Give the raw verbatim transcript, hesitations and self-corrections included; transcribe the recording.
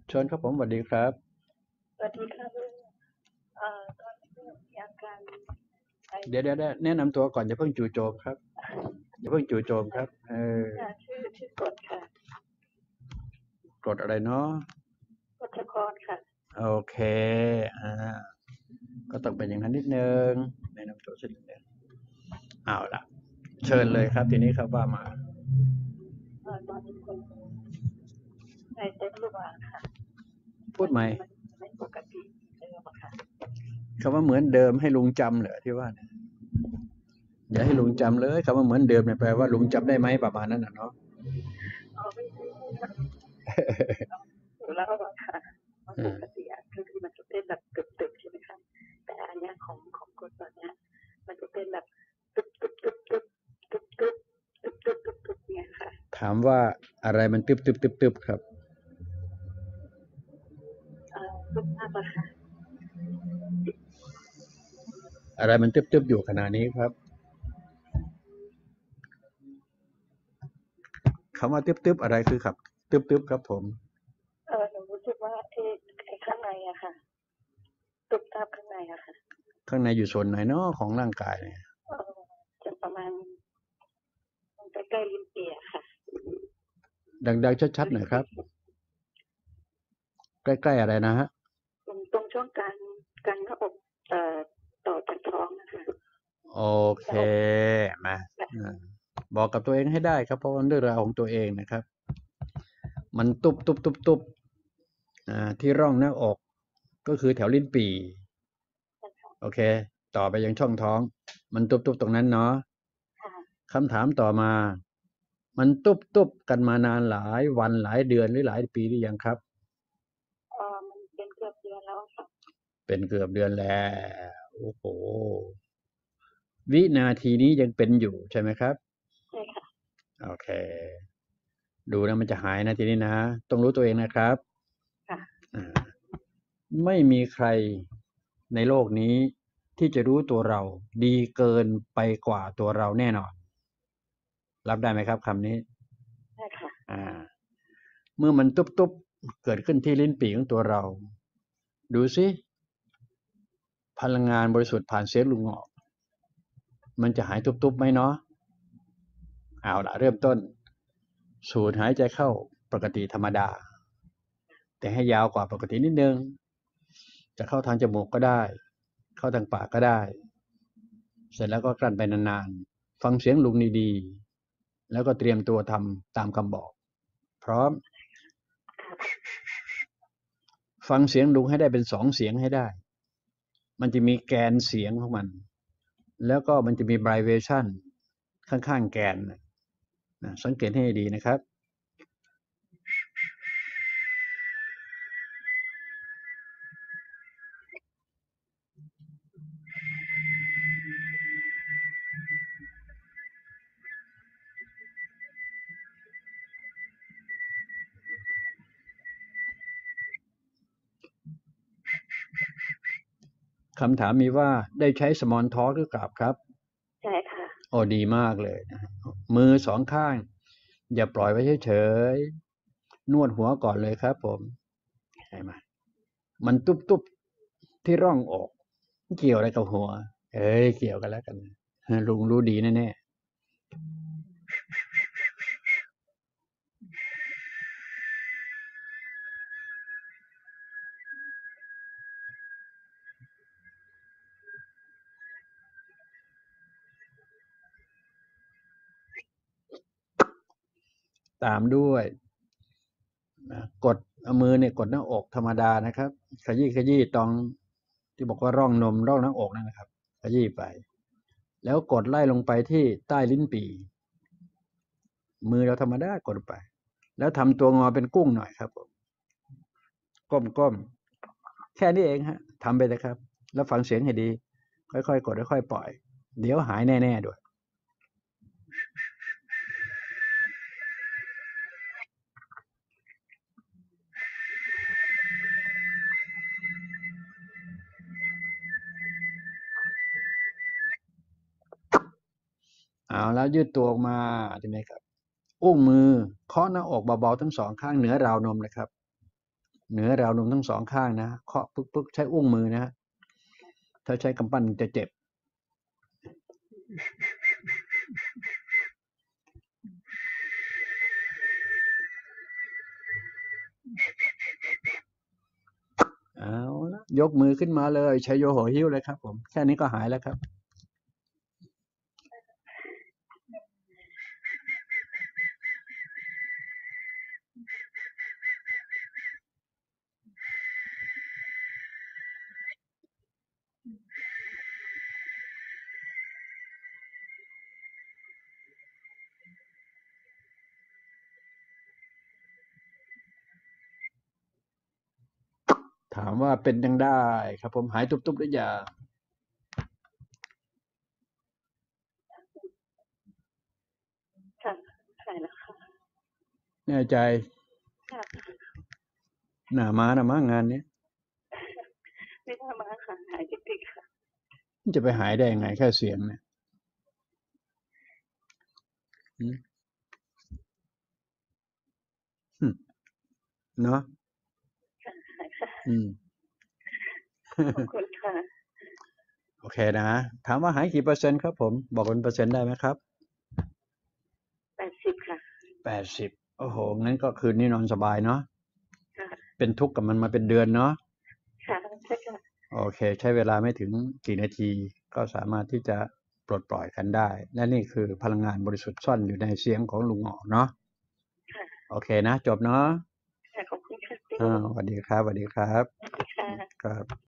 เชิญครับผมสวัสดีครับสวัสดีค่ะลุงเอ่อตอนนี้มีอาการไอเดี๋ยวเดี๋ยวแนะนำตัวก่อนอย่าเพิ่งจู่โจมครับอย่าเพิ่งจู่โจมครับเออค่ะชื่อชื่อกฎค่ะกดอะไรเนาะกฎชกรค่ะโอเคอ่าก็ต้องเป็นอย่างนั้นนิดนึงแนะนำตัวสักนิดนึงเอาล่ะเชิญเลยครับทีนี้ครับว่ามาเอ่อตอนนี้คนในเต็มรูปอ่ะค่ะพูดใหม่มันมันไม่ปกติเดิมอะค่ะคำว่าเหมือนเดิมให้ลุงจำเหรอที่ว่าเนี่ยอย่าให้ลุงจำเลยคำว่าเหมือนเดิมเนี่ยแปลว่าลุงจำได้ไหมประมาณนั้นนะเนาะเออไม่ไม่ไม่ค่ะอยู่แล้วอะค่ะมันปกติอะคือคือมันจะเป็นแบบตึบตึบใช่ไหมคะแต่อันเนี้ยของของกฎตอนเนี้ยมันจะเป็นแบบตึบตึบตึบตึบตึบตึบตึบตึบตึบตึบเนี่ยค่ะถามว่าอะไรมันตึบตึบตึบตึบครับเอ่อตึบมากอะค่ะอะไรมันตึบตึบอยู่ขณะนี้ครับคำว่าตึบตึบอะไรคือครับตึบตึบครับผมเออหนูรู้สึกว่าไอ้ไอ้ข้างในอะค่ะตุบตับข้างในอะค่ะข้างในอยู่ส่วนไหนเนาะของร่างกายเนี่ยเอ่อจะประมาณใกล้ๆริมปีอะค่ะดังๆชัดๆหน่อยครับ ใกล้ๆอะไรนะฮะตรงตรงช่วงกลางกลางหน้าอกเอ่อต่อจากท้องนะคะโอเคหน้าอกมาแบบอ่าบอกกับตัวเองให้ได้ครับเพราะว่าเรื่องราวของตัวเองนะครับมันตุบตุบตุบตุบอ่าที่ร่องหน้าอกก็คือแถวลิ้นปี่โอเคต่อไปยังช่องท้องมันตุบตุบตรงนั้นเนาะค่ะคำถามต่อมามันตุบตุบกันมานานหลายวันหลายเดือนหรือหลายปีหรือยังครับเอ่อมันเป็นเกือบเดือนแล้วค่ะเป็นเกือบเดือนแล้วโอ้โหวินาทีนี้ยังเป็นอยู่ใช่ไหมครับใช่ค่ะโอเค ดูนะมันจะหายนะทีนี้นะต้องรู้ตัวเองนะครับค่ะไม่มีใครในโลกนี้ที่จะรู้ตัวเราดีเกินไปกว่าตัวเราแน่นอนรับได้ไหมครับคำนี้ใช่ค่ะอ่าเมื่อมันตุ๊บๆเกิดขึ้นที่ลิ้นปี่ของตัวเราดูสิพลังงานบริสุทธิ์ผ่านเซลล์ลุงออกมันจะหายตุ๊บๆไหมเนาะเอาละเริ่มต้นสูดหายใจเข้าปกติธรรมดาแต่ให้ยาวกว่าปกตินิดนึงจะเข้าทางจมูกก็ได้เข้าทางปากก็ได้ เสร็จแล้วก็กลั้นไปนานๆ ฟังเสียงลุงดีๆ แล้วก็เตรียมตัวทำตามคำบอก พร้อม ฟังเสียงลุงให้ได้เป็นสองเสียงให้ได้ มันจะมีแกนเสียงของมัน แล้วก็มันจะมี vibration ข้างๆแกนนะสังเกตให้ดีนะครับ คำถามมีว่าได้ใช้ small talk หรือเปล่าครับใช่ค่ะโอ้ดีมากเลยนะมือสองข้างอย่าปล่อยไว้เฉยๆนวดหัวก่อนเลยครับผมใช่ไหม มันตุ๊บๆที่ร่องอกเกี่ยวอะไรกับหัวเอ้ยเกี่ยวกันแล้วกันลุงรู้ดีแน่ๆตามด้วยนะกดเอามือเนี่ยกดหน้าอกธรรมดานะครับขยี้ขยี้ตรงที่บอกว่าร่องนมร่องหน้าอกนั่นนะครับขยี้ไปแล้วกดไล่ลงไปที่ใต้ลิ้นปี่มือเราธรรมดากดไปแล้วทำตัวงอเป็นกุ้งหน่อยครับผมก้มๆแค่นี้เองฮะทำไปเลยครับแล้วฟังเสียงให้ดีค่อยๆกดค่อยๆปล่อยเดี๋ยวหายแน่ๆด้วย เอาแล้วยืดตัวออกมาใช่ไหมครับอุ้งมือเคาะหน้าอกเบาๆทั้งสองข้างเหนือราวนมนะครับเหนือราวนมทั้งสองข้างนะเคาะปึ๊กปึ๊กใช้อุ้งมือนะฮะถ้าใช้กำปั้นจะเจ็บเอาละยกมือขึ้นมาเลยใช้โยโหหิ้วเลยครับผมแค่นี้ก็หายแล้วครับถามว่าเป็นยังได้ครับผมหายตุบๆหรือยังค่ะหายแล้วค่ะแน่ใจค่ะหน้ามาหน้ามางานนี้ไม่น่ามาค่ะหายจริงๆค่ะมันจะไปหายได้ยังไงแค่เสียงเนี่ยหืมหึเนาะค่ะหายค่ะอืมขอบคุณค่ะโอเคนะ ถามว่าหายกี่เปอร์เซ็นต์ครับผม บอกเป็นเปอร์เซ็นต์ได้ไหมครับแปดสิบค่ะแปดสิบ โอ้โห งั้นก็คืนนี้นอนสบายเนาะค่ะเป็นทุกข์กับมันมาเป็นเดือนเนาะค่ะใช่ค่ะโอเค ใช้เวลาไม่ถึงกี่นาที ก็สามารถที่จะปลดปล่อยกันได้ และนี่คือพลังงานบริสุทธิ์ซ่อนอยู่ในเสียงของลุงหงอเนาะค่ะโอเคนะ จบเนาะค่ะขอบคุณค่ะพี่อ่าสวัสดีครับสวัสดีครับสวัสดีค่ะครับ